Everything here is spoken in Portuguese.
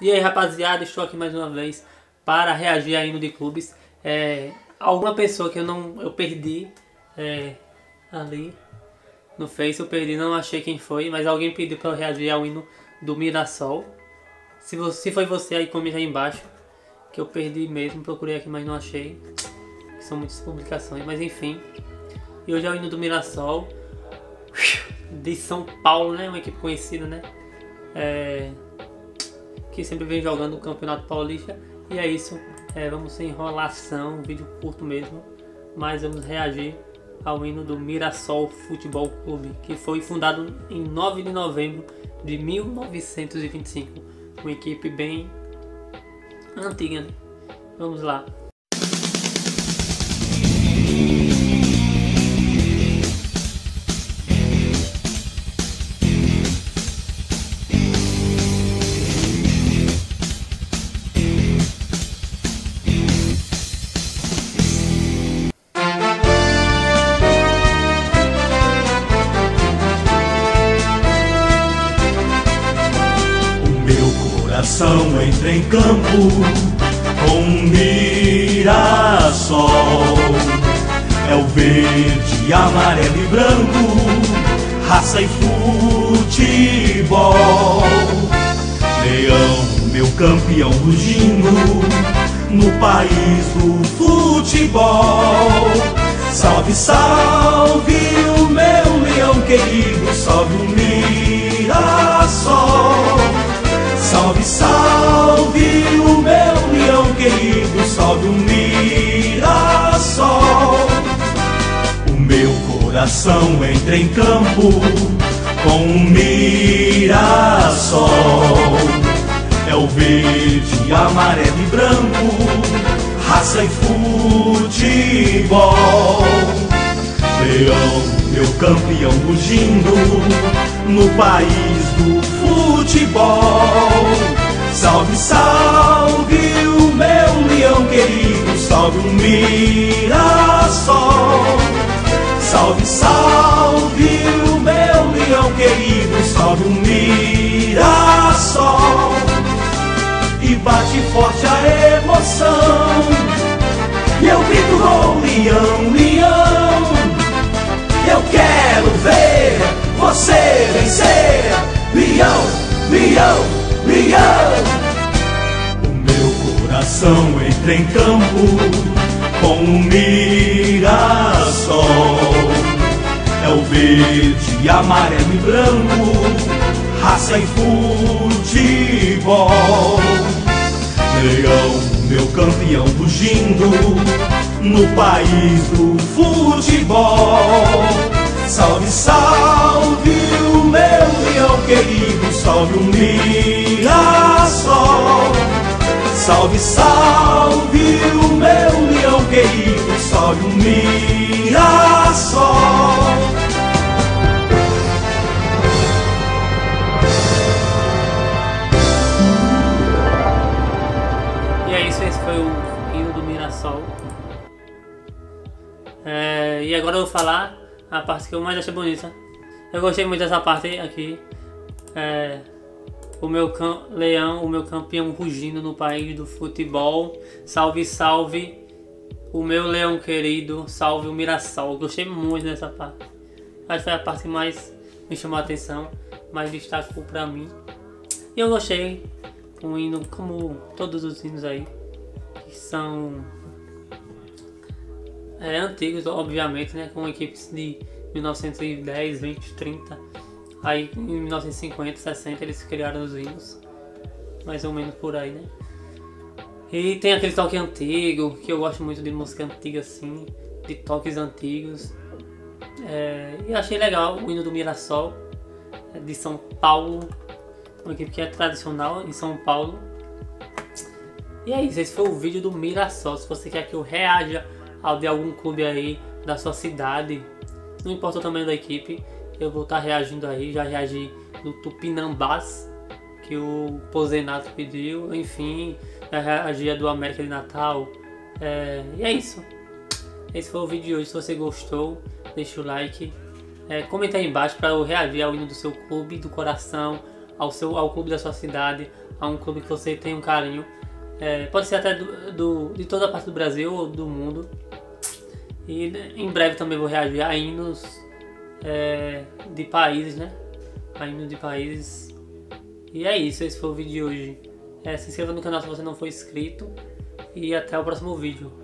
E aí, rapaziada, estou aqui mais uma vez para reagir a hino de clubes. Alguma pessoa que eu perdi ali no Face, eu perdi, não achei quem foi, mas alguém pediu para eu reagir ao hino do Mirassol. Se foi você aí, comenta aí embaixo, que eu perdi mesmo, procurei aqui, mas não achei. São muitas publicações, mas enfim. E hoje é o hino do Mirassol, de São Paulo, né? Uma equipe conhecida, né? Que sempre vem jogando o Campeonato Paulista. E é isso, vamos sem enrolação, um vídeo curto mesmo, mas vamos reagir ao hino do Mirassol Futebol Clube, que foi fundado em 9 de novembro de 1925. Uma equipe bem antiga, né? Vamos lá. Coração entra em campo com Mirassol. É o verde, amarelo e branco, raça e futebol. Leão, meu campeão rugindo no país do futebol. Salve, salve o meu leão querido, salve o Mirassol. Salve, salve o meu leão querido, salve o Mirassol. O meu coração entra em campo com o Mirassol. É o verde, amarelo e branco, raça e futebol. Leão, meu campeão rugindo no país do futebol. Salve, salve o meu leão querido, salve o Mirassol. Salve, salve o meu leão querido, salve o Mirassol. E bate forte a emoção, e eu grito gol, leão, leão. Eu quero ver você vencer, leão, leão, leão. O meu coração entra em campo com o Mirassol. É o verde, amarelo e branco, raça e futebol. Leão, meu campeão rugindo no país do futebol. Salve, salve o meu leão querido, salve o Mirassol. Salve, salve o meu leão querido, salve o Mirassol. E é isso, esse foi o hino do Mirassol. E agora eu vou falar a parte que eu mais achei bonita. Eu gostei muito dessa parte aqui. O meu leão, o meu campeão rugindo no país do futebol. Salve, salve o meu leão querido, salve o Mirassol. Gostei muito dessa parte. Acho que foi a parte que mais me chamou a atenção, mais destacou pra mim. E eu gostei. Um hino como todos os hinos aí, que são antigos, obviamente, né? Com equipes de 1910, 20, 30. Aí em 1950, 60 eles criaram os hinos, mais ou menos por aí, né? E tem aquele toque antigo, que eu gosto muito de música antiga assim, de toques antigos. E achei legal o hino do Mirassol, de São Paulo, uma equipe que é tradicional em São Paulo. E é isso, esse foi o vídeo do Mirassol. Se você quer que eu reaja ao de algum clube aí da sua cidade, não importa o tamanho da equipe, eu vou estar reagindo aí. Já reagi no Tupinambás, que o Pozenato pediu, enfim, já reagi a do América de Natal. E é isso. Esse foi o vídeo de hoje. Se você gostou, deixa o like. Comenta aí embaixo para eu reagir ao hino do seu clube do coração, ao clube da sua cidade, a um clube que você tem um carinho. Pode ser até de toda a parte do Brasil ou do mundo. E em breve também vou reagir a hinos de países, né? A hinos de países. E é isso, esse foi o vídeo de hoje. Se inscreva no canal se você não for inscrito. E até o próximo vídeo.